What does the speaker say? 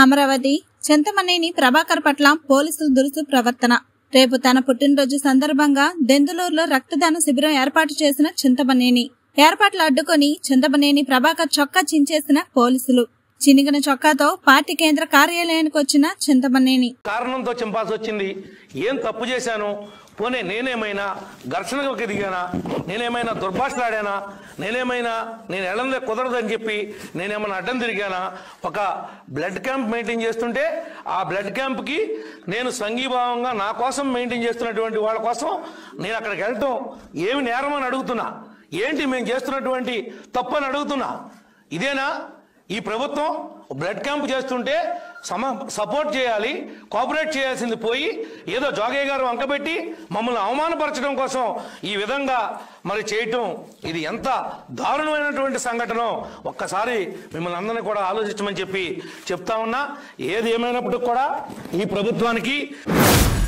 అమరావతి చింతమనేని ప్రభాకర్ పట్ల పోలీసుల దురుసు ప్రవర్తన. రేపు తన పుట్టినరోజు సందర్భంగా దెందులూరులో రక్తదాన శిబిరం ఏర్పాటు చేసిన చింతమనేని ఏర్పాట్లు అడ్డుకొని చింతమనేని ప్రభాకర్ చొక్కా చించేసిన పోలీసులు. చినిగిన చొక్కాతో పార్టీ కేంద్ర కార్యాలయానికి వచ్చిన చింతమనేని కారణంతో చింపాల్సి వచ్చింది. ఏం తప్పు చేశాను, పోనీ నేనేమైనా ఘర్షణకు దిగానా, నేనేమైనా దుర్భాషలాడానా, నేను ఎళ్ళందే కుదరదని చెప్పి నేనేమైనా అడ్డం తిరిగానా? ఒక బ్లడ్ క్యాంప్ మెయింటైన్ చేస్తుంటే ఆ బ్లడ్ క్యాంప్కి నేను సంఘీభావంగా నా కోసం మెయింటైన్ చేస్తున్నటువంటి వాళ్ళ కోసం నేను అక్కడికి వెళ్ళటం ఏమి నేరం అని అడుగుతున్నా. ఏంటి మేము చేస్తున్నటువంటి తప్పు అని అడుగుతున్నా. ఇదేనా ఈ ప్రభుత్వం? బ్లడ్ క్యాంప్ చేస్తుంటే సపోర్ట్ చేయాలి, కోఆపరేట్ చేయాల్సింది పోయి ఏదో జోగయ్య గారు వంకబెట్టి మమ్మల్ని అవమానపరచడం కోసం ఈ విధంగా మరి చేయటం, ఇది ఎంత దారుణమైనటువంటి సంఘటనో ఒక్కసారి మిమ్మల్ని అందరినీ కూడా ఆలోచించమని చెప్పి చెప్తా ఉన్నా. ఏది ఏమైనప్పటికీ కూడా ఈ ప్రభుత్వానికి